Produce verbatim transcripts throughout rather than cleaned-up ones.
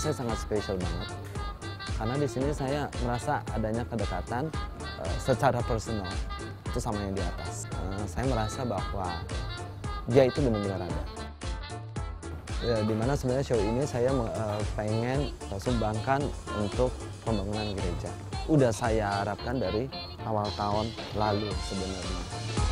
saya sangat spesial banget. Karena di sini saya merasa adanya kedekatan uh, secara personal itu sama yang di atas. Uh, saya merasa bahwa dia itu benar-benar ada. Ya, dimana sebenarnya show ini saya uh, pengen sumbangkan untuk pembangunan gereja. Udah saya harapkan dari awal tahun lalu sebenarnya.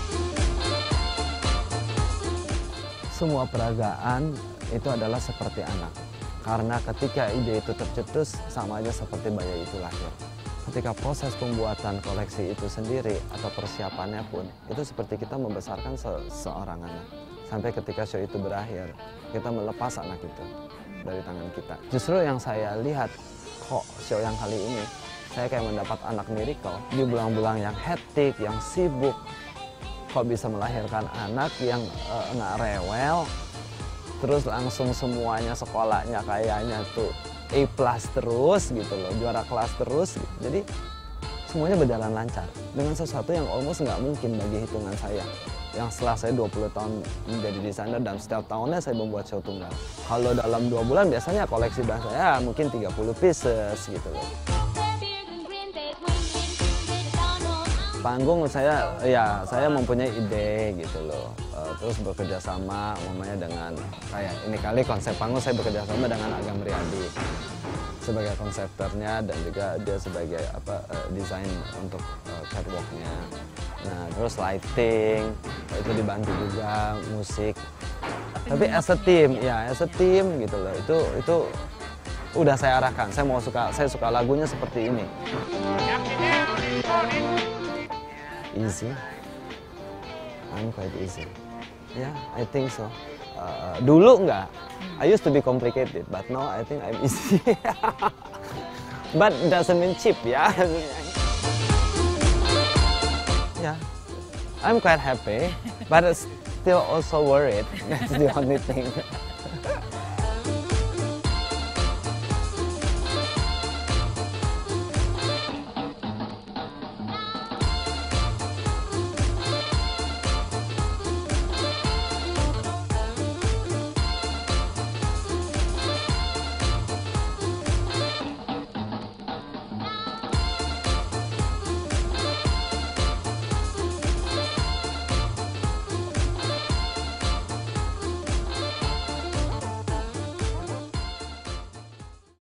Semua peragaan itu adalah seperti anak. Karena ketika ide itu tercetus, sama aja seperti bayi itu lahir. Ketika proses pembuatan koleksi itu sendiri atau persiapannya pun, itu seperti kita membesarkan se seorang anak. Sampai ketika show itu berakhir, kita melepas anak itu dari tangan kita. Justru yang saya lihat, kok show yang kali ini, saya kayak mendapat anak miracle. Di bulan-bulan yang hektik, yang sibuk, kok bisa melahirkan anak yang uh, nggak rewel, terus langsung semuanya sekolahnya kayaknya tuh A plus terus gitu loh, juara kelas terus gitu. Jadi semuanya berjalan lancar dengan sesuatu yang almost nggak mungkin bagi hitungan saya, yang setelah saya dua puluh tahun menjadi desainer dan setiap tahunnya saya membuat show tunggal. Kalau dalam dua bulan biasanya koleksi band saya mungkin tiga puluh pieces gitu loh. Panggung saya, ya saya mempunyai ide gitu loh, uh, terus bekerja sama umumnya dengan kayak ini kali konsep panggung saya bekerja sama dengan Agam Riyadi sebagai konseptornya dan juga dia sebagai apa uh, desain untuk uh, catwalknya. Nah terus lighting itu dibantu juga musik. Tapi as a team, ya as a team gitu loh, itu itu udah saya arahkan. Saya mau suka, saya suka lagunya seperti ini. Easy, I'm quite easy. Yeah, I think so. Uh, dulu enggak, I used to be complicated, but now I think I'm easy. But doesn't mean cheap, ya. Yeah, I'm quite happy, but still also worried. That's the only thing.